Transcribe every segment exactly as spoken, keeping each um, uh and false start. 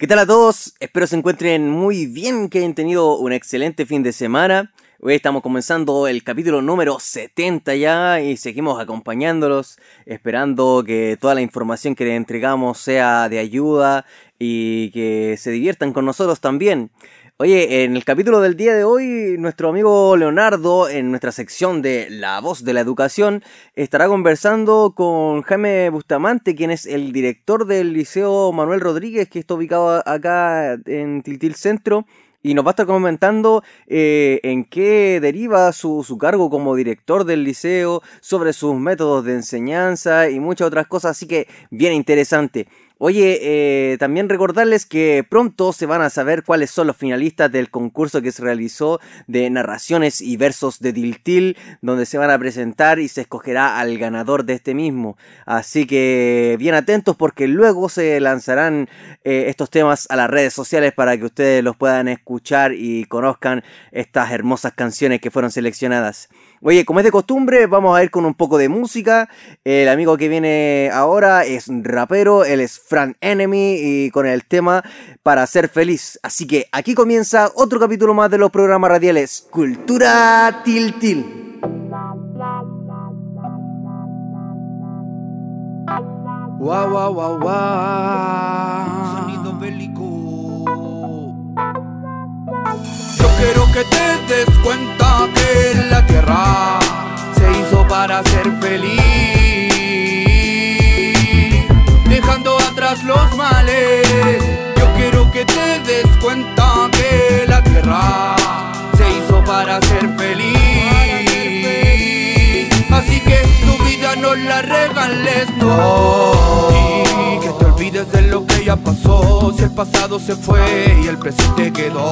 ¿Qué tal a todos? Espero se encuentren muy bien, que hayan tenido un excelente fin de semana. Hoy estamos comenzando el capítulo número setenta ya y seguimos acompañándolos, esperando que toda la información que les entregamos sea de ayuda y que se diviertan con nosotros también. Oye, en el capítulo del día de hoy, nuestro amigo Leonardo, en nuestra sección de La Voz de la Educación, estará conversando con Jaime Bustamante, quien es el director del Liceo Manuel Rodríguez, que está ubicado acá en Tiltil Centro, y nos va a estar comentando eh, en qué deriva su, su cargo como director del liceo, sobre sus métodos de enseñanza y muchas otras cosas, así que bien interesante. Oye, eh, también recordarles que pronto se van a saber cuáles son los finalistas del concurso que se realizó de narraciones y versos de Tiltil, donde se van a presentar y se escogerá al ganador de este mismo. Así que bien atentos, porque luego se lanzarán eh, estos temas a las redes sociales para que ustedes los puedan escuchar y conozcan estas hermosas canciones que fueron seleccionadas. Oye, como es de costumbre, vamos a ir con un poco de música. El amigo que viene ahora es rapero, él es Fran Enemy, y con el tema Para Ser Feliz. Así que aquí comienza otro capítulo más de los programas radiales Cultura Tiltil. Wow, wow, wow, wow. Sonido bélico. Yo quiero que te des cuenta que la tierra se hizo para ser feliz, dejando atrás los males. Yo quiero que te des cuenta que la tierra se hizo para ser feliz. Así que tu vida no la regales, no. Y que te olvides de lo que ya pasó. Si el pasado se fue y el presente quedó.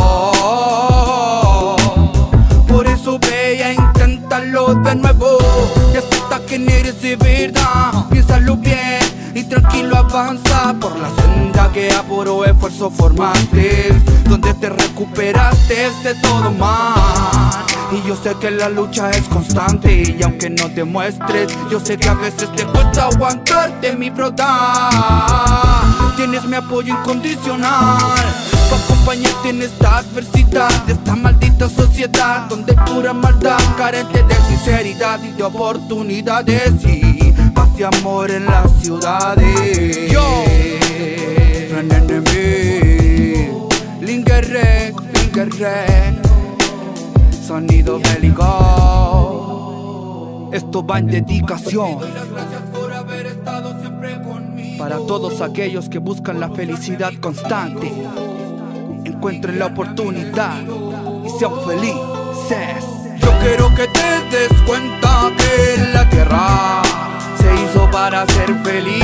Por eso ve a intentarlo de nuevo y acepta quién eres de verdad. Piénsalo bien y tranquilo avanza por la senda que a puro esfuerzo formaste, donde te recuperaste de todo mal. Y yo sé que la lucha es constante, y aunque no te muestres, yo sé que a veces te cuesta aguantarte, mi broda. Tienes mi apoyo incondicional para acompañarte en esta adversidad de esta maldita sociedad, donde pura maldad, carente de sinceridad y de oportunidades, y paz y amor en las ciudades. Yo, Fran Enemy, Lingerre, Lingerre, sonido bélico. Esto va en dedicación para todos aquellos que buscan la felicidad constante. Encuentren la oportunidad y sean felices. Yo quiero que te des cuenta que la tierra se hizo para ser feliz,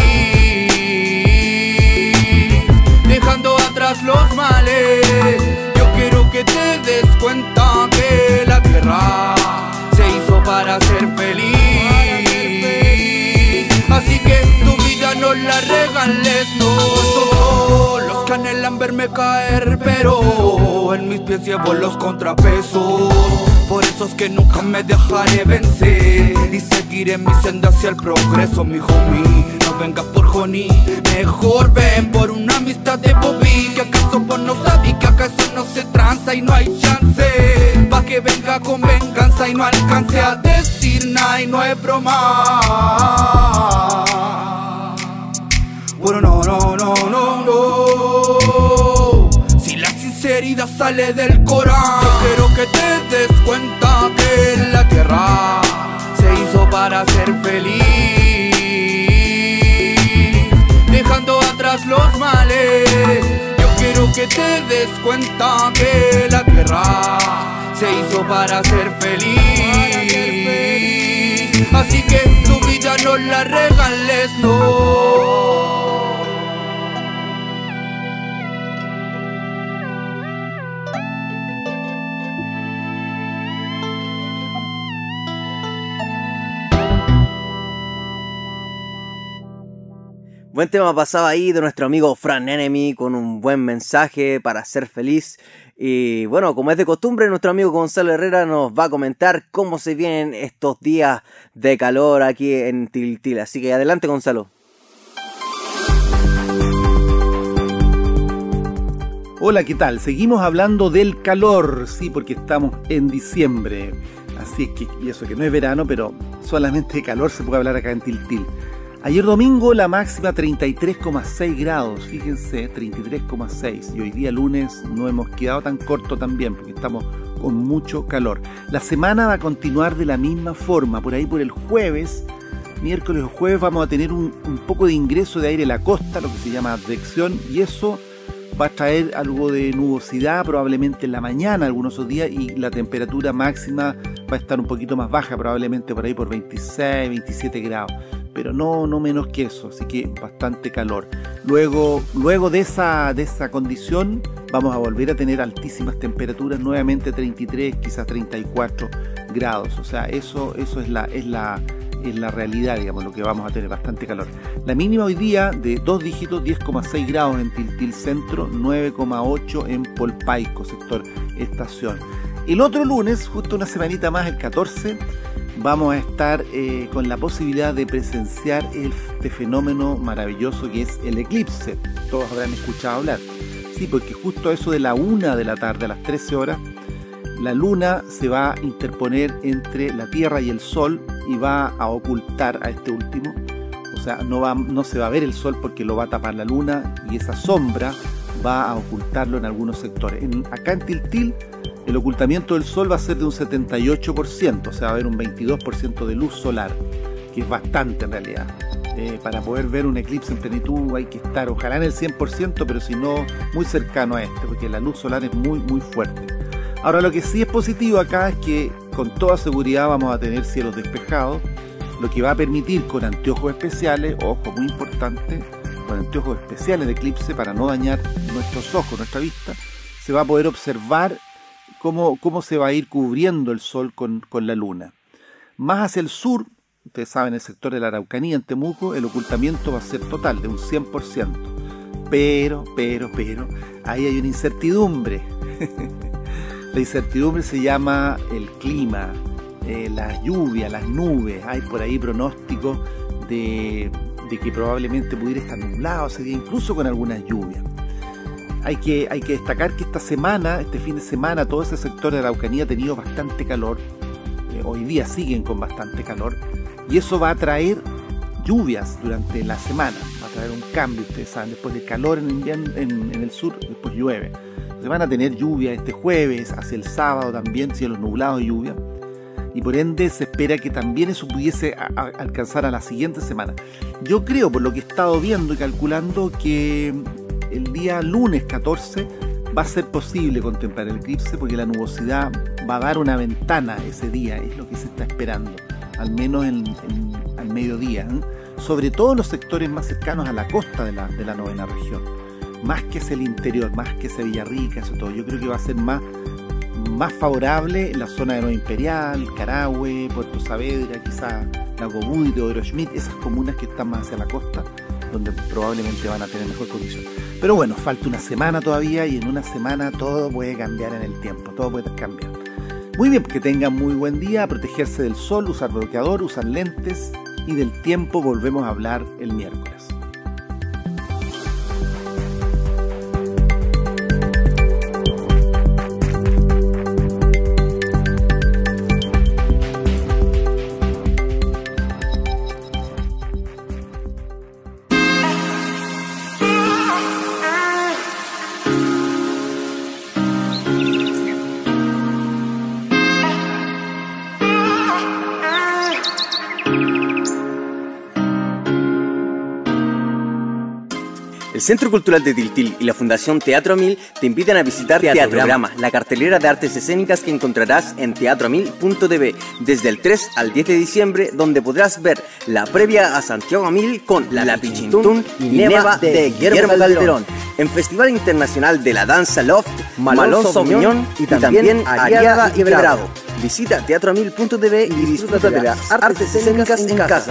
dejando atrás los males. Yo quiero que te des cuenta que la tierra se hizo para ser feliz. Así que tu vida no la regales, no. Los que anhelan verme caer, pero en mis pies llevo los contrapesos. Por eso es que nunca me dejaré vencer y seguiré mi senda hacia el progreso, mi homie. No vengas por honey, mejor ven por una amistad de Bobby. Que acaso vos no sabes que acaso no se tranza y no hay chance pa' que venga con venganza y no alcance a decir nada y no es broma. Bueno, no, no, no, no, no. Si la sinceridad sale del corazón, yo quiero que te des cuenta que la tierra se hizo para ser feliz, dejando atrás los males. Yo quiero que te des cuenta que la tierra se hizo para ser feliz. Así que tu vida no la regales, no. Buen tema pasaba ahí de nuestro amigo Fran Enemy, con un buen mensaje para ser feliz. Y bueno, como es de costumbre, nuestro amigo Gonzalo Herrera nos va a comentar cómo se vienen estos días de calor aquí en Tiltil. Así que adelante, Gonzalo. Hola, ¿qué tal? Seguimos hablando del calor, sí, porque estamos en diciembre. Así es que, y eso que no es verano, pero solamente de calor se puede hablar acá en Tiltil. Ayer domingo la máxima treinta y tres coma seis grados, fíjense, treinta y tres coma seis. Y hoy día lunes no hemos quedado tan corto también, porque estamos con mucho calor. La semana va a continuar de la misma forma, por ahí por el jueves, miércoles o jueves vamos a tener un, un poco de ingreso de aire a la costa, lo que se llama advección, y eso va a traer algo de nubosidad probablemente en la mañana algunos otros días, y la temperatura máxima va a estar un poquito más baja, probablemente por ahí por veintiséis, veintisiete grados, pero no, no menos que eso, así que bastante calor. Luego, luego de esa, de esa condición vamos a volver a tener altísimas temperaturas, nuevamente treinta y tres, quizás treinta y cuatro grados, o sea, eso, eso es la... Es la es la realidad, digamos, lo que vamos a tener, bastante calor. La mínima hoy día de dos dígitos, diez coma seis grados en Tiltil Centro, nueve coma ocho en Polpaico, sector estación. El otro lunes, justo una semanita más, el catorce, vamos a estar eh, con la posibilidad de presenciar este fenómeno maravilloso que es el eclipse. Todos habrán escuchado hablar. Sí, porque justo a eso de la una de la tarde, a las trece horas, la luna se va a interponer entre la Tierra y el Sol y va a ocultar a este último. O sea, no, va, no se va a ver el Sol porque lo va a tapar la luna, y esa sombra va a ocultarlo en algunos sectores. En, acá en Tiltil el ocultamiento del Sol va a ser de un setenta y ocho por ciento, o sea, va a haber un veintidós por ciento de luz solar, que es bastante en realidad. Eh, para poder ver un eclipse en plenitud hay que estar ojalá en el cien por ciento, pero si no, muy cercano a este, porque la luz solar es muy muy fuerte. Ahora, lo que sí es positivo acá es que con toda seguridad vamos a tener cielos despejados, lo que va a permitir con anteojos especiales, ojo, muy importante, con anteojos especiales de eclipse para no dañar nuestros ojos, nuestra vista, se va a poder observar cómo, cómo se va a ir cubriendo el Sol con, con la luna. Más hacia el sur, ustedes saben, el sector de la Araucanía, en Temuco, el ocultamiento va a ser total, de un cien por ciento. Pero, pero, pero, ahí hay una incertidumbre. La incertidumbre se llama el clima, eh, las lluvias, las nubes. Hay por ahí pronósticos de, de que probablemente pudiera estar nublado ese día, incluso con algunas lluvias. Hay que, hay que destacar que esta semana, este fin de semana, todo ese sector de la Araucanía ha tenido bastante calor. Eh, hoy día siguen con bastante calor. Y eso va a traer lluvias durante la semana. Va a traer un cambio, ustedes saben. Después de calor en, invierno, en, en el sur, después llueve. Se van a tener lluvia este jueves, hacia el sábado también, cielos nublados y lluvia. Y por ende se espera que también eso pudiese a, a alcanzar a la siguiente semana. Yo creo, por lo que he estado viendo y calculando, que el día lunes catorce va a ser posible contemplar el eclipse, porque la nubosidad va a dar una ventana ese día, es lo que se está esperando, al menos en, en, al mediodía, ¿eh? Sobre todo en los sectores más cercanos a la costa de la, de la novena región. Más que hacia el interior, más que hacia Villarrica, eso todo. Yo creo que va a ser más, más favorable la zona de Nueva Imperial, Carahue, Puerto Saavedra, quizá Lago Bui, Teodoro Schmidt, esas comunas que están más hacia la costa, donde probablemente van a tener mejor condición. Pero bueno, falta una semana todavía, y en una semana todo puede cambiar en el tiempo, todo puede cambiar. Muy bien, que tengan muy buen día, protegerse del sol, usar bloqueador, usar lentes, y del tiempo volvemos a hablar el miércoles. El Centro Cultural de Tiltil y la Fundación Teatro Mil te invitan a visitar Teatrograma, la cartelera de artes escénicas que encontrarás en teatro mil punto t v desde el tres al diez de diciembre, donde podrás ver la previa a Santiago Mil con La, la Pichintún y Neva de, de Guillermo Calderón, en Festival Internacional de la Danza Loft, Malón Sauvignon y también Ariaga y Bravo. Visita teatro mil punto t v y disfruta de las artes escénicas en casa.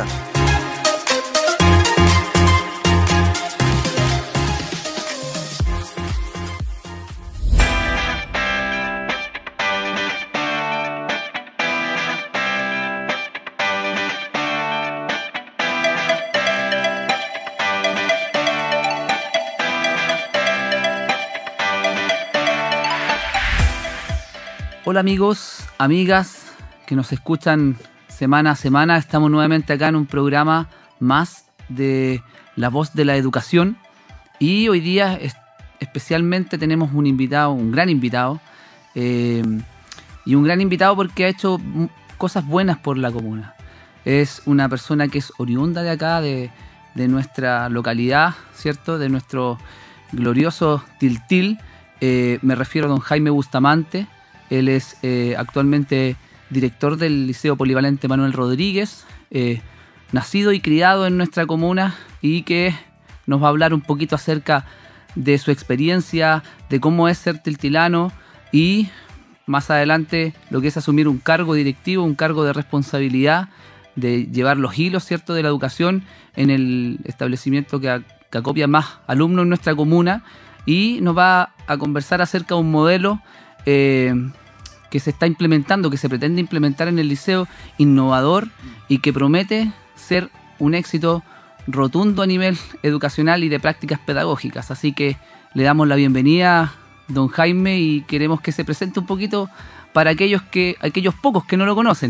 Hola amigos, amigas que nos escuchan semana a semana. Estamos nuevamente acá en un programa más de La Voz de la Educación. Y hoy día es, especialmente tenemos un invitado, un gran invitado. Eh, y un gran invitado porque ha hecho cosas buenas por la comuna. Es una persona que es oriunda de acá, de, de nuestra localidad, ¿cierto? De nuestro glorioso Tiltil. Eh, me refiero a don Jaime Bustamante. Él es eh, actualmente director del Liceo Polivalente Manuel Rodríguez, eh, nacido y criado en nuestra comuna, y que nos va a hablar un poquito acerca de su experiencia, de cómo es ser tiltilano y más adelante lo que es asumir un cargo directivo, un cargo de responsabilidad, de llevar los hilos, ¿cierto?, de la educación en el establecimiento que, a, que acopia más alumnos en nuestra comuna, y nos va a conversar acerca de un modelo Eh, que se está implementando, que se pretende implementar en el liceo, innovador y que promete ser un éxito rotundo a nivel educacional y de prácticas pedagógicas. Así que le damos la bienvenida, don Jaime, y queremos que se presente un poquito para aquellos que aquellos pocos que no lo conocen.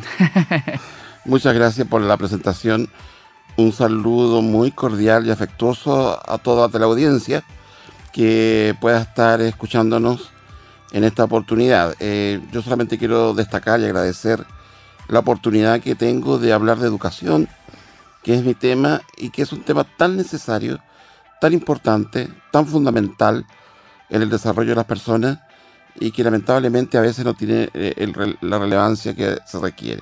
Muchas gracias por la presentación. Un saludo muy cordial y afectuoso a toda la audiencia que pueda estar escuchándonos en esta oportunidad. Eh, yo solamente quiero destacar y agradecer la oportunidad que tengo de hablar de educación, que es mi tema y que es un tema tan necesario, tan importante, tan fundamental en el desarrollo de las personas y que lamentablemente a veces no tiene eh, el, la relevancia que se requiere.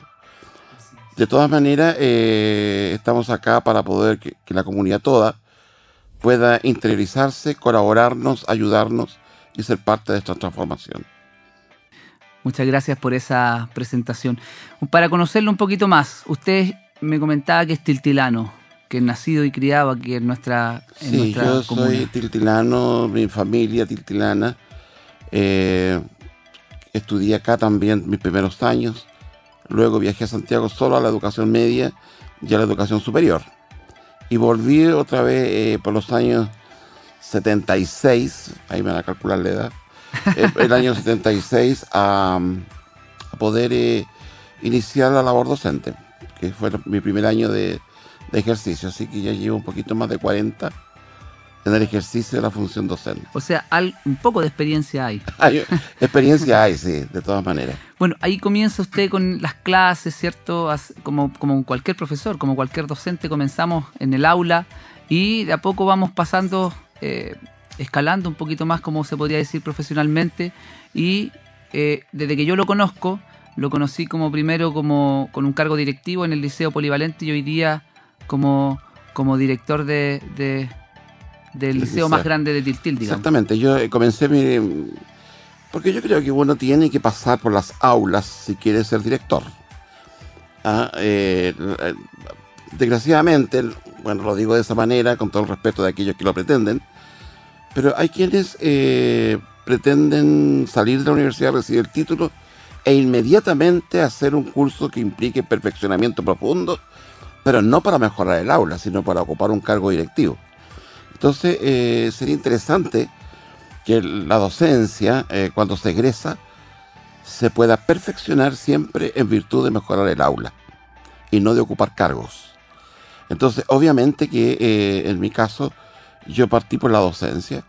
De todas maneras, eh, estamos acá para poder que, que la comunidad toda pueda interiorizarse, colaborarnos, ayudarnos y ser parte de esta transformación. Muchas gracias por esa presentación. Para conocerlo un poquito más, usted me comentaba que es tiltilano, que es nacido y criado aquí en nuestra, en sí, nuestra yo comuna. soy tiltilano, mi familia tiltilana. Eh, estudié acá también mis primeros años. Luego viajé a Santiago solo a la educación media y a la educación superior. Y volví otra vez eh, por los años setenta y seis, ahí me van a calcular la edad, el, el año setenta y seis a, a poder eh, iniciar la labor docente, que fue mi primer año de, de ejercicio, así que ya llevo un poquito más de cuarenta en el ejercicio de la función docente. O sea, al, un poco de experiencia hay. hay. Experiencia hay, sí, de todas maneras. Bueno, ahí comienza usted con las clases, ¿cierto? Como, como cualquier profesor, como cualquier docente, comenzamos en el aula y de a poco vamos pasando... Eh, escalando un poquito más, como se podría decir, profesionalmente, y eh, desde que yo lo conozco, lo conocí como primero como con un cargo directivo en el Liceo Polivalente y hoy día como, como director de, de, del liceo, liceo más grande de Tiltil, digamos. Exactamente, yo comencé mi... porque yo creo que uno tiene que pasar por las aulas si quiere ser director. Ah, eh, desgraciadamente, bueno, lo digo de esa manera, con todo el respeto de aquellos que lo pretenden, pero hay quienes eh, pretenden salir de la universidad, recibir el título e inmediatamente hacer un curso que implique perfeccionamiento profundo, pero no para mejorar el aula, sino para ocupar un cargo directivo. Entonces, eh, sería interesante que la docencia, eh, cuando se egresa, se pueda perfeccionar siempre en virtud de mejorar el aula y no de ocupar cargos. Entonces, obviamente que eh, en mi caso, yo partí por la docencia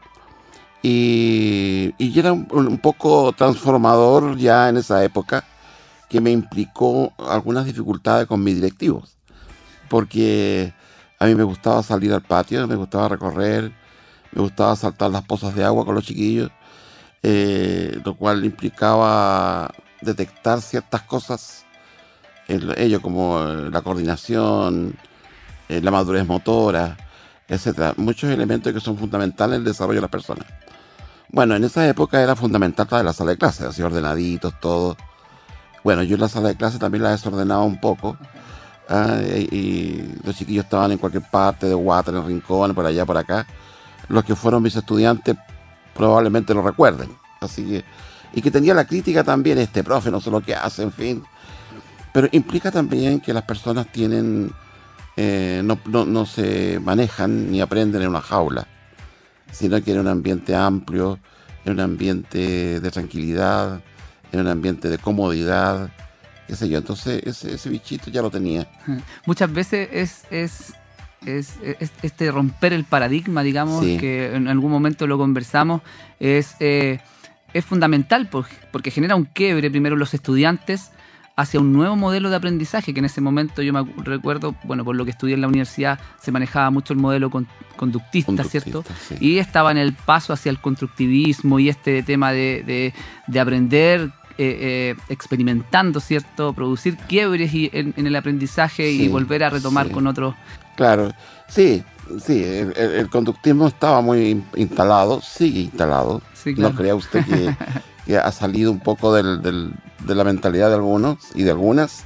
y, y era un, un poco transformador ya en esa época, que me implicó algunas dificultades con mis directivos, porque a mí me gustaba salir al patio, me gustaba recorrer, me gustaba saltar las pozas de agua con los chiquillos, eh, lo cual implicaba detectar ciertas cosas en ello, como la coordinación, eh, la madurez motora, etcétera. Muchos elementos que son fundamentales en el desarrollo de las personas. Bueno, en esa época era fundamental toda la sala de clase, así ordenaditos, todo. Bueno, yo en la sala de clase también la desordenaba un poco. Ah, y, y los chiquillos estaban en cualquier parte de Guata, en el rincón, por allá, por acá. Los que fueron mis estudiantes probablemente lo recuerden. Así que, y que tenía la crítica también, este profe no sé lo que hace, en fin. Pero implica también que las personas tienen, eh, no, no, no se manejan ni aprenden en una jaula, sino que en un ambiente amplio, en un ambiente de tranquilidad, en un ambiente de comodidad, qué sé yo. Entonces ese, ese bichito ya lo tenía. Muchas veces es, es, es, es este romper el paradigma, digamos, Sí. que en algún momento lo conversamos, es, eh, es fundamental porque, porque genera un quiebre primero en los estudiantes hacia un nuevo modelo de aprendizaje, que en ese momento yo me acu- recuerdo, bueno, por lo que estudié en la universidad, se manejaba mucho el modelo con- conductista, Conductista, ¿cierto? sí. Y estaba en el paso hacia el constructivismo y este tema de, de, de aprender eh, eh, experimentando, ¿cierto? Producir quiebres y, en, en el aprendizaje Sí, y volver a retomar sí. con otros. Claro, sí, sí, el, el- el conductismo estaba muy in- instalado, sigue instalado. Sí, claro. No crea usted que, que ha salido un poco del, del- de la mentalidad de algunos y de algunas.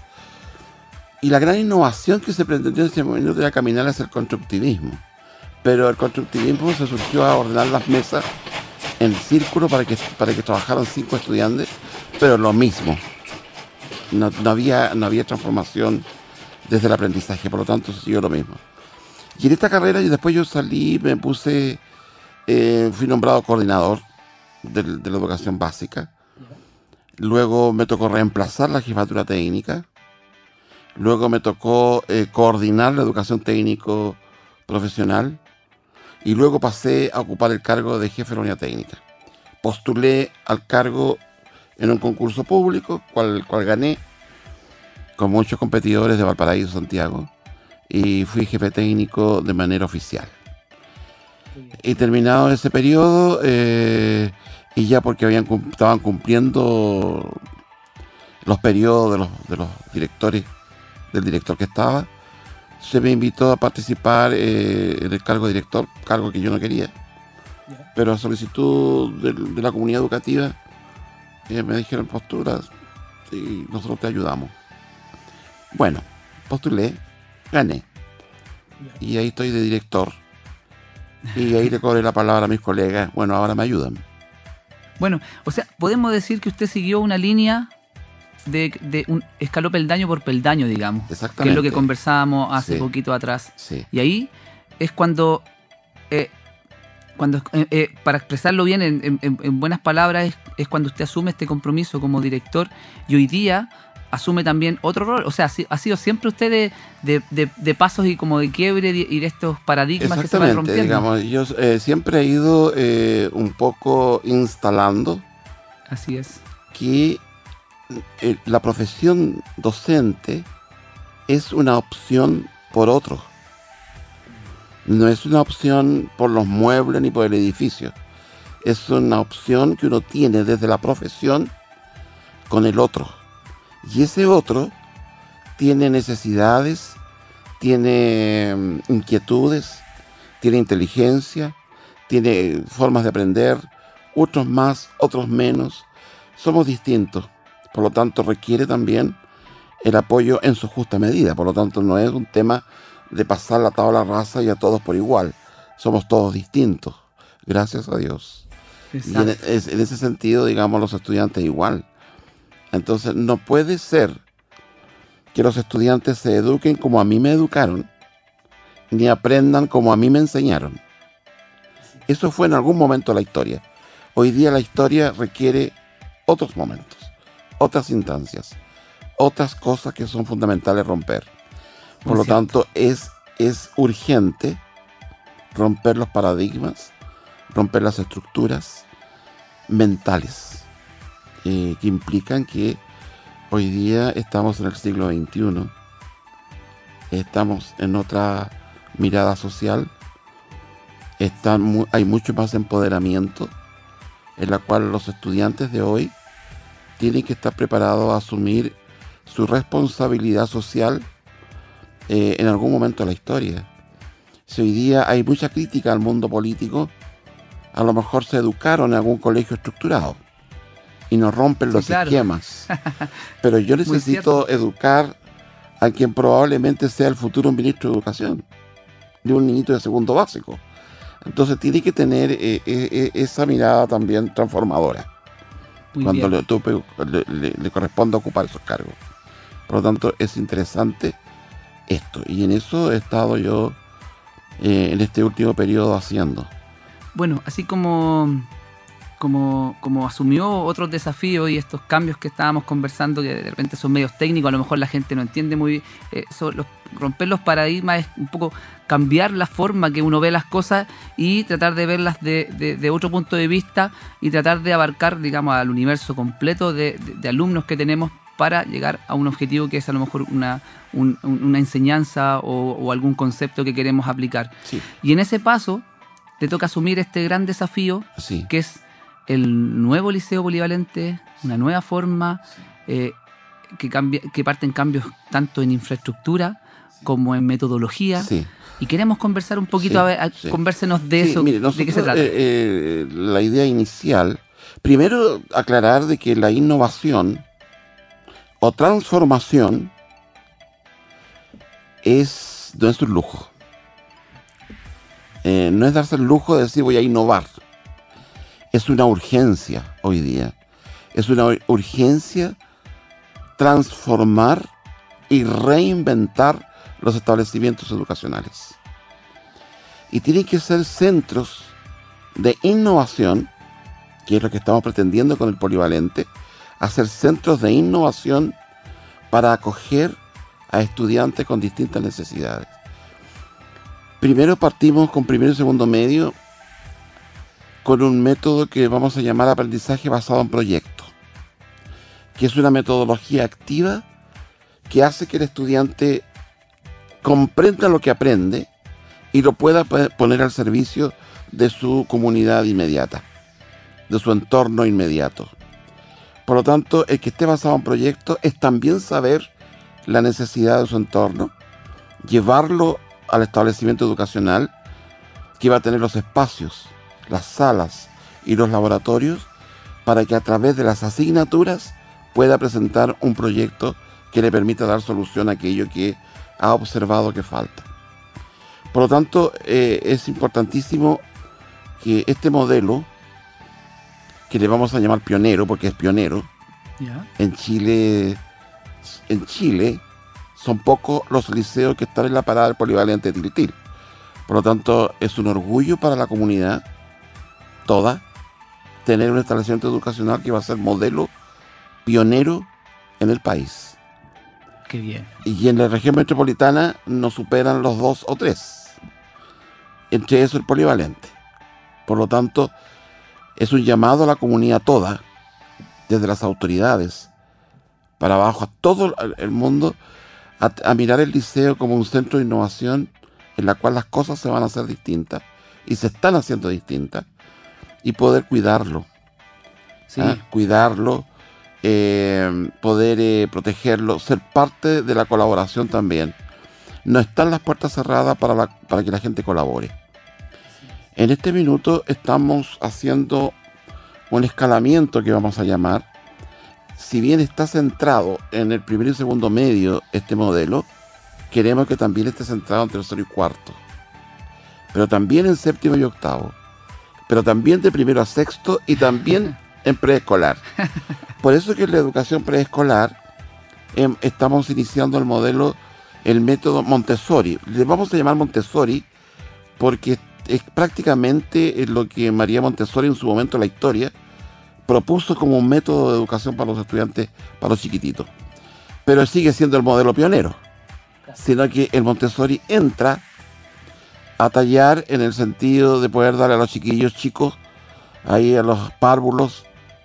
Y la gran innovación que se pretendió en ese momento era caminar hacia el constructivismo. Pero el constructivismo se surgió a ordenar las mesas en círculo para que, para que trabajaran cinco estudiantes, pero lo mismo. No, no había, no había transformación desde el aprendizaje, por lo tanto se siguió lo mismo. Y en esta carrera, y después yo salí, me puse, eh, fui nombrado coordinador del- de la educación básica. Luego me tocó reemplazar la jefatura técnica. Luego me tocó eh, coordinar la educación técnico profesional. Y luego pasé a ocupar el cargo de jefe de la unidad técnica. Postulé al cargo en un concurso público, cual, cual gané, con muchos competidores de Valparaíso, Santiago, y fui jefe técnico de manera oficial. Y terminado ese periodo, eh, y ya porque habían, cum- estaban cumpliendo los periodos de los, de los directores, del director que estaba, se me invitó a participar eh, en el cargo de director, cargo que yo no quería. Pero a solicitud de, de la comunidad educativa, eh, me dijeron posturas y nosotros te ayudamos. Bueno, postulé, gané. Y ahí estoy de director. Y ahí le cobré la palabra a mis colegas. Bueno, ahora me ayudan. Bueno, o sea, podemos decir que usted siguió una línea de, de un escaló peldaño por peldaño, digamos. Que es Exactamente. lo que conversábamos hace Sí. poquito atrás. Sí, Y ahí es cuando, eh, cuando eh, eh, para expresarlo bien en, en- en- en buenas palabras, es, es cuando usted asume este compromiso como director y hoy día asume también otro rol. O sea, ha si- ha sido siempre usted de, de- de- de pasos y como de quiebre y y de estos paradigmas que se van exactamente. rompiendo. Digamos, yo eh, siempre he ido eh, un poco instalando Así es. que eh, la profesión docente es una opción por otro. No es una opción por los muebles ni por el edificio. Es una opción que uno tiene desde la profesión con el otro. Y ese otro tiene necesidades, tiene mm, inquietudes, tiene inteligencia, tiene formas de aprender, otros más, otros menos. Somos distintos. Por lo tanto, requiere también el apoyo en su justa medida. Por lo tanto, no es un tema de pasar la tabla rasa y a todos por igual. Somos todos distintos, gracias a Dios. Y en, es- en ese sentido, digamos, los estudiantes igual. Entonces, no puede ser que los estudiantes se eduquen como a mí me educaron, ni aprendan como a mí me enseñaron. Eso fue en algún momento de la historia. Hoy día la historia requiere otros momentos, otras instancias, otras cosas que son fundamentales romper. Por Muy lo cierto. tanto, es, es urgente romper los paradigmas, romper las estructuras mentales eh, que implican que hoy día estamos en el siglo veintiuno, estamos en otra mirada social, están mu- hay mucho más empoderamiento, en la cual los estudiantes de hoy tienen que estar preparados a asumir su responsabilidad social eh, en algún momento de la historia. Si hoy día hay mucha crítica al mundo político, a lo mejor se educaron en algún colegio estructurado y nos rompen Sí, los claro. esquemas. Pero yo necesito educar a quien probablemente sea el futuro ministro de Educación, de un niñito de segundo básico. Entonces tiene que tener eh, eh, esa mirada también transformadora Muy cuando bien. le, tope- le- le- le corresponda ocupar esos cargos. Por lo tanto, es interesante esto. Y en eso he estado yo eh, en este último periodo haciendo. Bueno, así como, como, como asumió otros desafíos y estos cambios que estábamos conversando, que de repente son medios técnicos, a lo mejor la gente no entiende muy eh, son los, romper los paradigmas es un poco cambiar la forma que uno ve las cosas y tratar de verlas de, de, de otro punto de vista y tratar de abarcar, digamos, al universo completo de, de, de alumnos que tenemos para llegar a un objetivo que es a lo mejor una, un, una enseñanza o, o algún concepto que queremos aplicar. Sí. Y en ese paso te toca asumir este gran desafío Sí. que es el nuevo liceo polivalente, una nueva forma eh, que, cambia, que parten cambios tanto en infraestructura como en metodología. Sí. Y queremos conversar un poquito, Sí, a ver, a- sí. convérsenos de Sí, eso, mire, de qué se nosotros, trata. eh, eh, la idea inicial, primero aclarar de que la innovación o transformación es, no es un lujo. Eh, no es darse el lujo de decir voy a innovar. Es una urgencia hoy día. Es una ur- urgencia transformar y reinventar los establecimientos educacionales. Y tienen que ser centros de innovación, que es lo que estamos pretendiendo con el polivalente, hacer centros de innovación para acoger a estudiantes con distintas necesidades. Primero partimos con primero y segundo medio con un método que vamos a llamar aprendizaje basado en proyectos, que es una metodología activa que hace que el estudiante comprenda lo que aprende y lo pueda pe- poner al servicio de su comunidad inmediata, de su entorno inmediato. Por lo tanto, el que esté basado en proyectos es también saber la necesidad de su entorno, llevarlo al establecimiento educacional, que va a tener los espacios, las salas y los laboratorios, para que a través de las asignaturas pueda presentar un proyecto que le permita dar solución a aquello que ha observado que falta. Por lo tanto, eh, es importantísimo que este modelo, que le vamos a llamar pionero, porque es pionero, ¿Ya? en Chile, en Chile son pocos los liceos que están en la parada del polivalente de Tiltil. Por lo tanto, es un orgullo para la comunidad toda tener un establecimiento educacional que va a ser modelo pionero en el país. Qué bien. Y en la región metropolitana no superan los dos o tres. Entre eso el polivalente. Por lo tanto, es un llamado a la comunidad toda, desde las autoridades, para abajo, a todo el mundo, a, a mirar el liceo como un centro de innovación en la cual las cosas se van a hacer distintas y se están haciendo distintas, y poder cuidarlo. Sí. ¿ah? Cuidarlo, eh, poder eh, protegerlo, ser parte de la colaboración también. No están las puertas cerradas para, la, para que la gente colabore. En este minuto estamos haciendo un escalamiento que vamos a llamar. Si bien está centrado en el primer y segundo medio este modelo, queremos que también esté centrado en tercero y cuarto, pero también en séptimo y octavo, pero también de primero a sexto y también en preescolar. Por eso que en la educación preescolar eh, estamos iniciando el modelo, el método Montessori. Le vamos a llamar Montessori porque es prácticamente lo que María Montessori en su momento en la historia propuso como un método de educación para los estudiantes, para los chiquititos. Pero sigue siendo el modelo pionero, sino que el Montessori entra a tallar en el sentido de poder darle a los chiquillos chicos, ahí a los párvulos,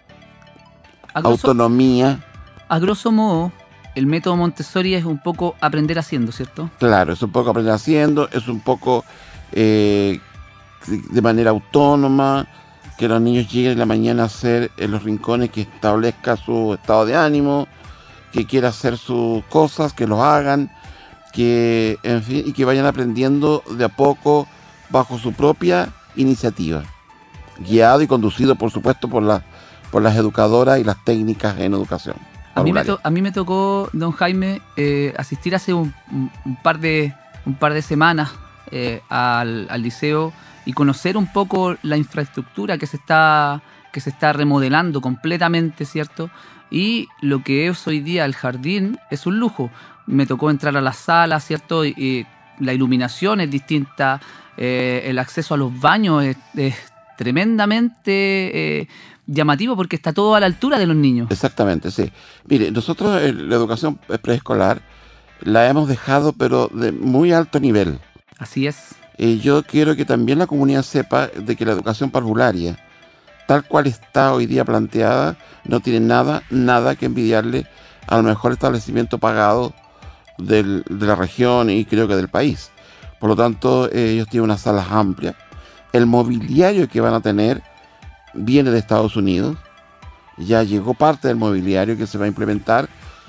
A grosso, autonomía. a grosso modo, el método Montessori es un poco aprender haciendo, ¿cierto? Claro, es un poco aprender haciendo, es un poco eh, de manera autónoma, que los niños lleguen en la mañana a hacer en los rincones, que establezca su estado de ánimo, que quiera hacer sus cosas, que los hagan, que en fin, y que vayan aprendiendo de a poco bajo su propia iniciativa, guiado y conducido, por supuesto, por, la, por las educadoras y las técnicas en educación. A mí, me parvularia. to- a mí me tocó, don Jaime, eh, asistir hace un, un- un par de, un par de semanas eh, al, al liceo y conocer un poco la infraestructura que se está, que se está remodelando completamente, ¿cierto? Y lo que es hoy día el jardín es un lujo. Me tocó entrar a la sala, ¿cierto? Y, y la iluminación es distinta, eh, el acceso a los baños es, es tremendamente eh, llamativo porque está todo a la altura de los niños. Exactamente, sí. Mire, nosotros en la educación preescolar la hemos dejado, pero de muy alto nivel. Así es. Y yo quiero que también la comunidad sepa de que la educación parvularia, tal cual está hoy día planteada, no tiene nada, nada que envidiarle al mejor establecimiento pagado del, de la región y creo que del país. Por lo tanto, eh, ellos tienen unas salas amplias. El mobiliario que van a tener viene de Estados Unidos. Ya llegó parte del mobiliario que se va a implementar.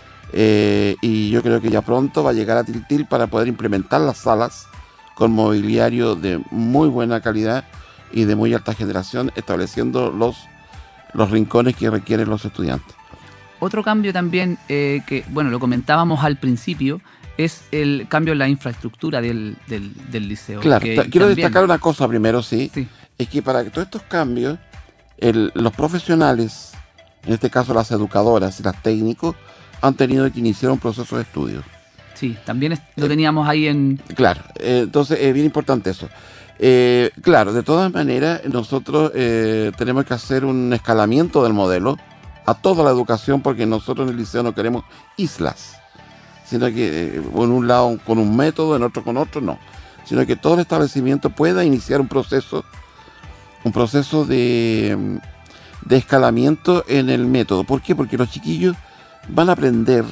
Eh, y yo creo que ya pronto va a llegar a Tiltil para poder implementar las salas con mobiliario de muy buena calidad y de muy alta generación, estableciendo los, los rincones que requieren los estudiantes. Otro cambio también, eh, que bueno, lo comentábamos al principio, es el cambio en la infraestructura del, del, del liceo. Claro, que quiero también... destacar una cosa primero, sí, sí, es que para todos estos cambios, el, los profesionales, en este caso las educadoras y las técnicos, han tenido que iniciar un proceso de estudio. Sí, también es, lo teníamos ahí en... Claro, eh, entonces es bien importante eso. Eh, claro, de todas maneras, nosotros eh, tenemos que hacer un escalamiento del modelo a toda la educación, porque nosotros en el liceo no queremos islas, sino que eh, en un lado con un método, en otro con otro, no. Sino que todo el establecimiento pueda iniciar un proceso, un proceso de, de escalamiento en el método. ¿Por qué? Porque los chiquillos van a aprender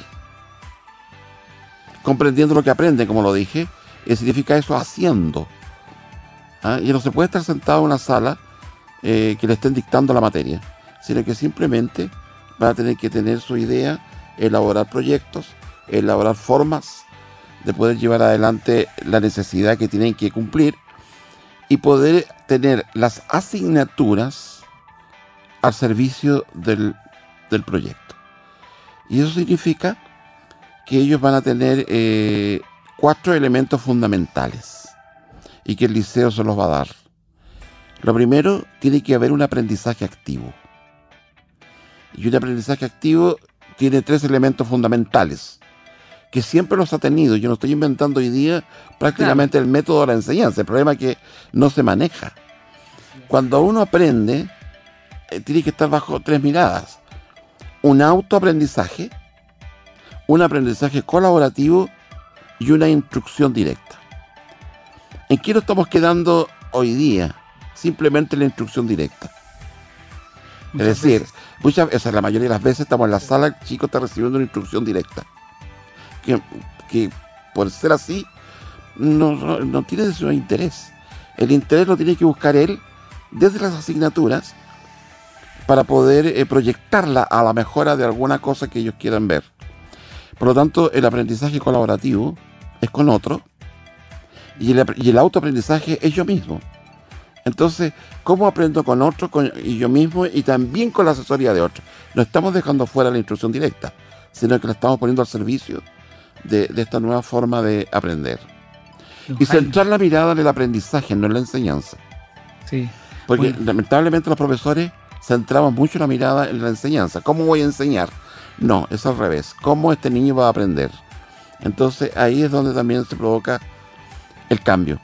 comprendiendo lo que aprenden, como lo dije, eh, significa eso haciendo. ¿Ah? Y no se puede estar sentado en una sala eh, que le estén dictando la materia, sino que simplemente van a tener que tener su idea, elaborar proyectos, elaborar formas de poder llevar adelante la necesidad que tienen que cumplir y poder tener las asignaturas al servicio del, del proyecto. Y eso significa que ellos van a tener eh, cuatro elementos fundamentales y que el liceo se los va a dar. Lo primero, tiene que haber un aprendizaje activo. Y un aprendizaje activo tiene tres elementos fundamentales, que siempre los ha tenido. Yo no estoy inventando hoy día prácticamente claro. el método de la enseñanza. El problema es que no se maneja. Cuando uno aprende, eh, tiene que estar bajo tres miradas. Un autoaprendizaje, un aprendizaje colaborativo y una instrucción directa. ¿En qué nos estamos quedando hoy día? Simplemente la instrucción directa. Muchas es decir, veces. muchas veces, la mayoría de las veces estamos en la sala, el chico está recibiendo una instrucción directa. Que, que por ser así, no, no, no tiene su interés. El interés lo tiene que buscar él desde las asignaturas para poder eh, proyectarla a la mejora de alguna cosa que ellos quieran ver. Por lo tanto, el aprendizaje colaborativo es con otro y el, y el autoaprendizaje es yo mismo. Entonces, ¿cómo aprendo con otro con, y yo mismo y también con la asesoría de otro? No estamos dejando fuera la instrucción directa, sino que la estamos poniendo al servicio de, de esta nueva forma de aprender. Los y centrar la mirada en el aprendizaje, no en la enseñanza. Sí. Porque Uy. lamentablemente los profesores centramos mucho la mirada en la enseñanza. ¿Cómo voy a enseñar? No, es al revés. ¿Cómo este niño va a aprender? Entonces ahí es donde también se provoca el cambio.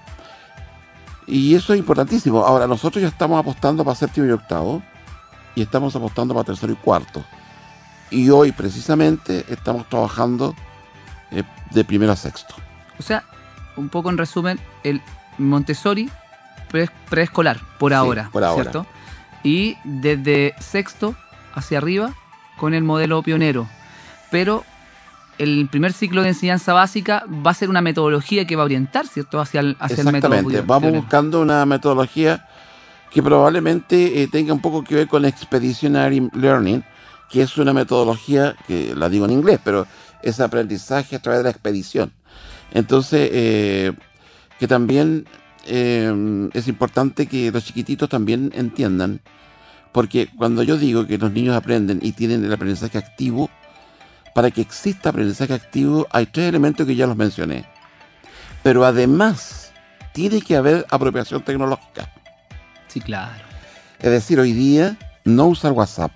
Y eso es importantísimo. Ahora, nosotros ya estamos apostando para séptimo y octavo y estamos apostando para tercero y cuarto. Y hoy precisamente estamos trabajando eh, de primero a sexto. O sea, un poco en resumen, el Montessori pre- preescolar, por Sí, ahora, por ahora. ¿cierto? Y desde sexto hacia arriba con el modelo pionero. Pero el primer ciclo de enseñanza básica va a ser una metodología que va a orientar, ¿cierto?, hacia el, hacia el método Exactamente. pionero. Vamos buscando una metodología que probablemente eh, tenga un poco que ver con Expeditionary Learning, que es una metodología que la digo en inglés, pero es aprendizaje a través de la expedición. Entonces, eh, que también eh, es importante que los chiquititos también entiendan, porque cuando yo digo que los niños aprenden y tienen el aprendizaje activo, para que exista aprendizaje activo hay tres elementos que ya los mencioné. Pero además, tiene que haber apropiación tecnológica. Sí, claro. Es decir, hoy día no usar WhatsApp,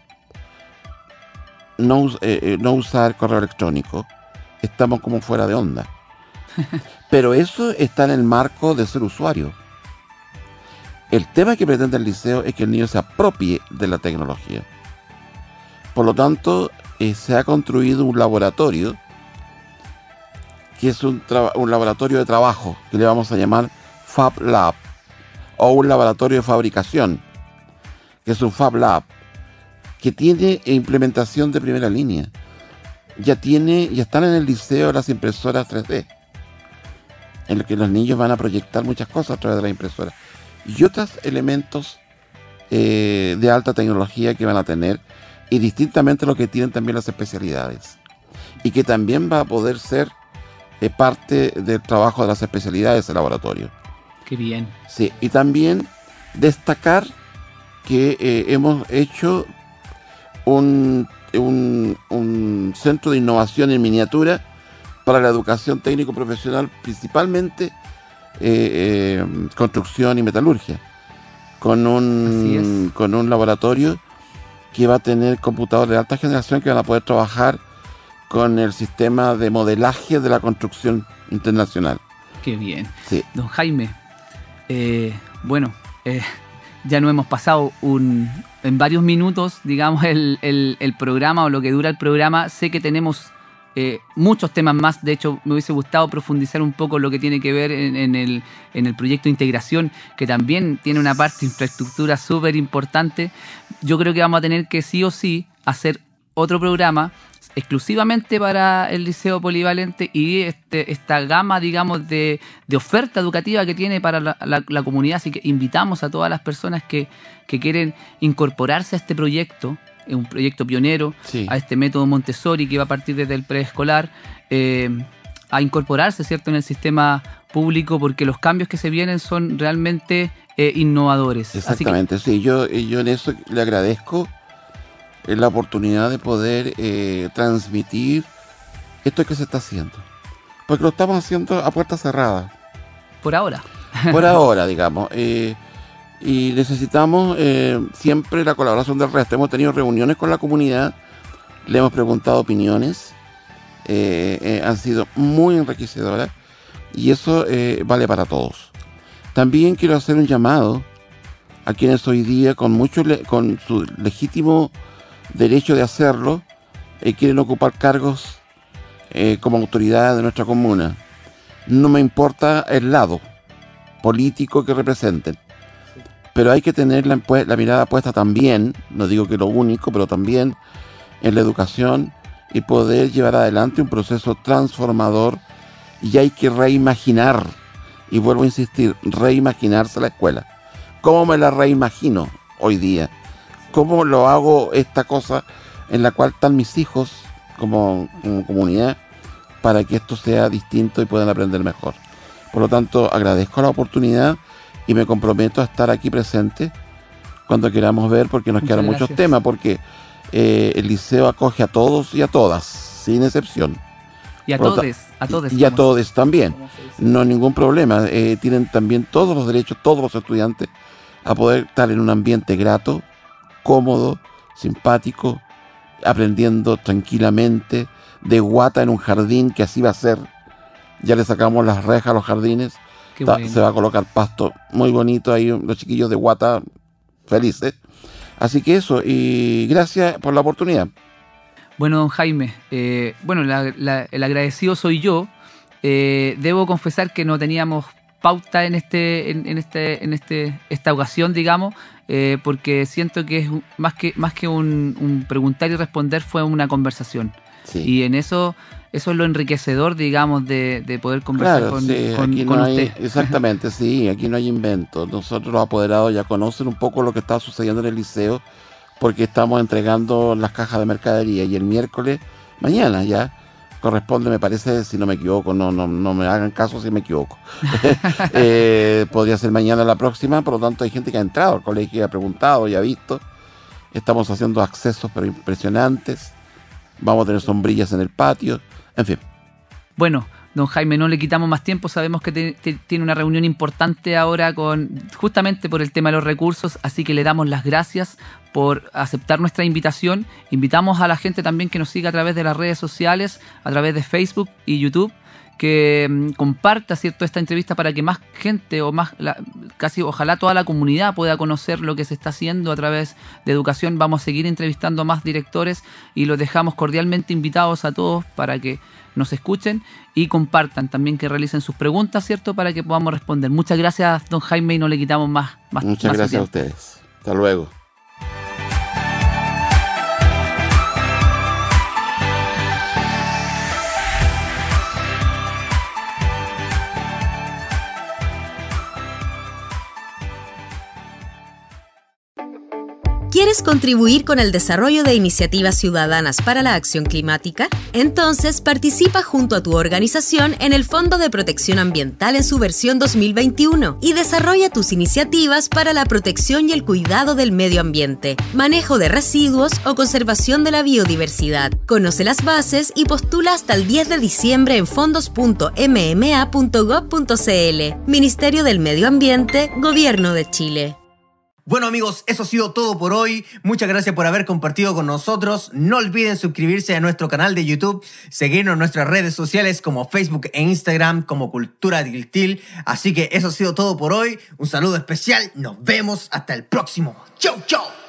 no, eh, eh, no usar correo electrónico, estamos como fuera de onda. Pero eso está en el marco de ser usuario. El tema que pretende el liceo es que el niño se apropie de la tecnología. Por lo tanto, eh, se ha construido un laboratorio, que es un, un laboratorio de trabajo, que le vamos a llamar Fab Lab, o un laboratorio de fabricación, que es un Fab Lab, que tiene implementación de primera línea. Ya tiene, ya están en el liceo las impresoras tres D, en los que los niños van a proyectar muchas cosas a través de la impresora. Y otros elementos eh, de alta tecnología que van a tener, y distintamente lo que tienen también las especialidades. Y que también va a poder ser eh, parte del trabajo de las especialidades del laboratorio. Qué bien. Sí, y también destacar que eh, hemos hecho un, un, un centro de innovación en miniatura para la educación técnico-profesional, principalmente eh, eh, construcción y metalurgia, con un, con un laboratorio que va a tener computadores de alta generación que van a poder trabajar con el sistema de modelaje de la construcción internacional. Qué bien. Sí. Don Jaime, eh, bueno, eh, ya no hemos pasado un, en varios minutos, digamos, el, el, el programa o lo que dura el programa. Sé que tenemos eh, muchos temas más. De hecho, me hubiese gustado profundizar un poco lo que tiene que ver en, en, el, en el proyecto de integración, que también tiene una parte de infraestructura súper importante. Yo creo que vamos a tener que sí o sí hacer otro programa exclusivamente para el Liceo Polivalente y este, esta gama, digamos, de, de oferta educativa que tiene para la, la, la comunidad. Así que invitamos a todas las personas que, que quieren incorporarse a este proyecto, es un proyecto pionero, Sí. a este método Montessori que va a partir desde el preescolar, eh, a incorporarse, ¿cierto?, en el sistema público, porque los cambios que se vienen son realmente eh, innovadores. Exactamente, Así que, sí. Yo, yo en eso le agradezco la oportunidad de poder eh, transmitir esto que se está haciendo, porque lo estamos haciendo a puerta cerrada por ahora por ahora digamos eh, y necesitamos eh, siempre la colaboración del resto. Hemos tenido reuniones con la comunidad, le hemos preguntado opiniones, eh, eh, han sido muy enriquecedoras y eso eh, vale para todos. También quiero hacer un llamado a quienes hoy día con mucho le- con su legítimo derecho de hacerlo, eh, quieren ocupar cargos eh, como autoridad de nuestra comuna. No me importa el lado político que representen, pero hay que tener la, la mirada puesta también, no digo que lo único, pero también en la educación y poder llevar adelante un proceso transformador. Y hay que reimaginar, y vuelvo a insistir, reimaginarse la escuela. ¿Cómo me la reimagino hoy día? ¿Cómo lo hago esta cosa en la cual están mis hijos como, como comunidad para que esto sea distinto y puedan aprender mejor? Por lo tanto, agradezco la oportunidad y me comprometo a estar aquí presente cuando queramos ver, porque nos Muchas quedan muchos gracias. temas, porque eh, el liceo acoge a todos y a todas, sin excepción. y a Por lo ta- todos, a todos. Y a como- todos también. como se dice. No hay ningún problema. Eh, tienen también todos los derechos, todos los estudiantes, a poder estar en un ambiente grato, cómodo, simpático, aprendiendo tranquilamente, de guata en un jardín, que así va a ser. Ya le sacamos las rejas a los jardines. Qué Ta- bueno. Se va a colocar pasto muy bonito ahí, los chiquillos de guata felices. Así que eso, y gracias por la oportunidad. Bueno, don Jaime, eh, bueno, la- la- el agradecido soy yo. Eh, debo confesar que no teníamos pauta en este, en, en este, en este, esta ocasión, digamos, eh, porque siento que es un- más que, más que un, un preguntar y responder, fue una conversación. Sí. Y en eso, eso es lo enriquecedor, digamos, de, de poder conversar Claro, con, sí, con- aquí con no hay, usted. exactamente, sí, aquí no hay invento. Nosotros los apoderados ya conocen un poco lo que está sucediendo en el liceo, porque estamos entregando las cajas de mercadería, y el miércoles, mañana ya, corresponde, me parece, si no me equivoco, no, no, no me hagan caso si me equivoco. Eh, podría ser mañana la próxima, por lo tanto hay gente que ha entrado al colegio y ha preguntado y ha visto. Estamos haciendo accesos pero impresionantes. Vamos a tener sombrillas en el patio, en fin. Bueno, don Jaime, no le quitamos más tiempo. Sabemos que te- te- tiene una reunión importante ahora con justamente por el tema de los recursos, así que le damos las gracias por aceptar nuestra invitación. Invitamos a la gente también que nos siga a través de las redes sociales, a través de Facebook y YouTube, que mm, comparta, ¿cierto?, esta entrevista para que más gente o más, la, casi ojalá toda la comunidad pueda conocer lo que se está haciendo a través de educación. Vamos a seguir entrevistando a más directores y los dejamos cordialmente invitados a todos para que nos escuchen y compartan también, que realicen sus preguntas, ¿cierto?, para que podamos responder. Muchas gracias, don Jaime, y no le quitamos más, más Muchas más gracias tiempo. a ustedes. Hasta luego. ¿Quieres contribuir con el desarrollo de iniciativas ciudadanas para la acción climática? Entonces participa junto a tu organización en el Fondo de Protección Ambiental en su versión dos mil veintiuno y desarrolla tus iniciativas para la protección y el cuidado del medio ambiente, manejo de residuos o conservación de la biodiversidad. Conoce las bases y postula hasta el diez de diciembre en fondos punto m m a punto gob punto c l. Ministerio del Medio Ambiente, Gobierno de Chile. Bueno amigos, eso ha sido todo por hoy. Muchas gracias por haber compartido con nosotros. No olviden suscribirse a nuestro canal de YouTube, seguirnos en nuestras redes sociales como Facebook e Instagram como Cultura Tiltil. Así que eso ha sido todo por hoy. Un saludo especial. Nos vemos hasta el próximo. Chau, chau.